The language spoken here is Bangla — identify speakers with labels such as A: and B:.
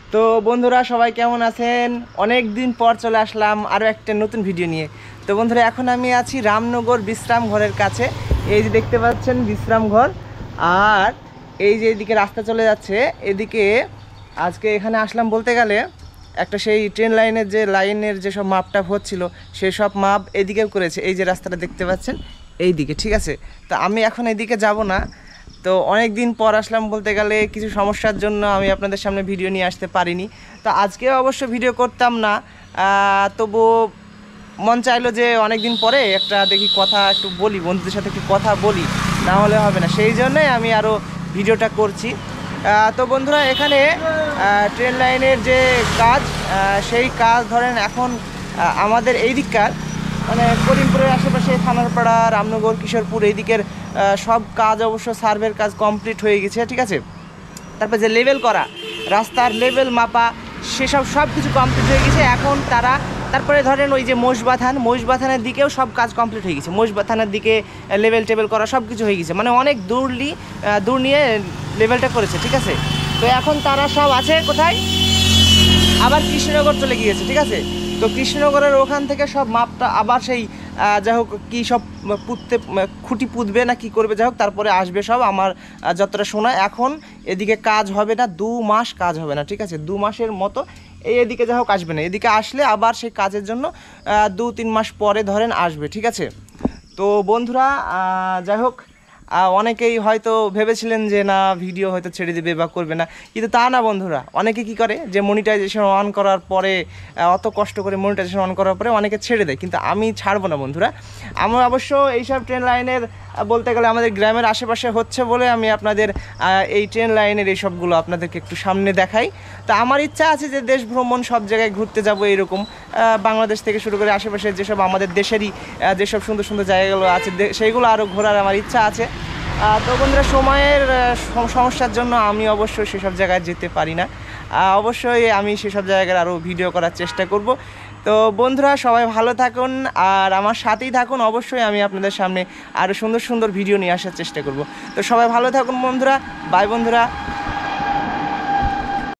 A: তো বন্ধুরা সবাই কেমন আছেন? অনেক দিন পর চলে আসলাম আরও একটা নতুন ভিডিও নিয়ে। তো বন্ধুরা এখন আমি আছি রামনগর বিশ্রাম ঘরের কাছে। এই যে দেখতে পাচ্ছেন বিশ্রাম ঘর, আর এই যে এদিকে রাস্তা চলে যাচ্ছে এদিকে। আজকে এখানে আসলাম বলতে গেলে একটা সেই ট্রেন লাইনের লাইনের যেসব মাপটা হচ্ছিল সেই সব মাপ এদিকেও করেছে। এই যে রাস্তাটা দেখতে পাচ্ছেন এই দিকে, ঠিক আছে। তো আমি এখন এদিকে যাব না। তো অনেক দিন পর আসলাম বলতে গেলে, কিছু সমস্যার জন্য আমি আপনাদের সামনে ভিডিও নিয়ে আসতে পারিনি। তো আজকেও অবশ্য ভিডিও করতাম না, তবু মন চাইলো যে অনেক দিন পরে একটা দেখি কথা একটু বলি, বন্ধুদের সাথে একটু কথা বলি, না হলে হবে না, সেই জন্যই আমি আরও ভিডিওটা করছি। তো বন্ধুরা এখানে ট্রেন লাইনের যে কাজ, সেই কাজ ধরেন এখন আমাদের এই দিককার মানে করিমপুরের আশেপাশে থানারপাড়া, রামনগর, কিশোরপুর এই দিকের সব কাজ অবশ্য সার্ভের কাজ কমপ্লিট হয়ে গেছে, ঠিক আছে। তারপর যে লেভেল করা, রাস্তার লেভেল মাপা, সেসব সব কিছু কমপ্লিট হয়ে গেছে। এখন তারপরে ধরেন ওই যে মোষবাথানের দিকেও সব কাজ কমপ্লিট হয়ে গেছে। মোষবাথানের দিকে লেভেল টেবেল করা সব কিছু হয়ে গেছে, মানে অনেক দূর নিয়ে লেভেলটা করেছে, ঠিক আছে। তো এখন তারা সব আছে কোথায়, আবার কৃষ্ণনগর চলে গিয়েছে, ঠিক আছে। তো কৃষ্ণনগরের ওখান থেকে সব মাপটা আবার সেই যাই হোক কী সব খুঁটি পুঁতবে না কি করবে, যাই হোক তারপরে আসবে সব। আমার যতটা শোনা এখন এদিকে কাজ হবে না, 2 মাস কাজ হবে না, ঠিক আছে। 2 মাসের মতো এদিকে যাই হোক আসবে না। এদিকে আসলে আবার সেই কাজের জন্য 2-3 মাস পরে ধরেন আসবে, ঠিক আছে। তো বন্ধুরা যাই হোক, অনেকেই হয়তো ভেবেছিলেন যে না ভিডিও হয়তো ছেড়ে দেবে বা করবে না, কিন্তু তা না বন্ধুরা। অনেকে কি করে যে মনিটাইজেশন অন করার পরে, অত কষ্ট করে মনিটাইজেশন অন করার পরে অনেকে ছেড়ে দেয়, কিন্তু আমি ছাড়বো না বন্ধুরা। আমরা অবশ্য এইসব ট্রেন লাইনের বলতে গেলে আমাদের গ্রামের আশেপাশে হচ্ছে বলে আমি আপনাদের এই ট্রেন লাইনের এইসবগুলো আপনাদেরকে একটু সামনে দেখাই। তো আমার ইচ্ছা আছে যে দেশ ভ্রমণ সব জায়গায় ঘুরতে যাব, এরকম বাংলাদেশ থেকে শুরু করে আশেপাশে যেসব আমাদের দেশেরই যেসব সুন্দর সুন্দর জায়গাগুলো আছে সেইগুলো আরও ঘোরার আমার ইচ্ছা আছে। তো বন্ধুরা সময়ের সমস্যার জন্য আমি অবশ্যই সেসব জায়গায় যেতে পারি না। অবশ্যই আমি সেসব জায়গার আরও ভিডিও করার চেষ্টা করব। তো বন্ধুরা সবাই ভালো থাকুন আর আমার সাথেই থাকুন, অবশ্যই আমি আপনাদের সামনে আরও সুন্দর সুন্দর ভিডিও নিয়ে আসার চেষ্টা করব। তো সবাই ভালো থাকুন বন্ধুরা, বাই বন্ধুরা।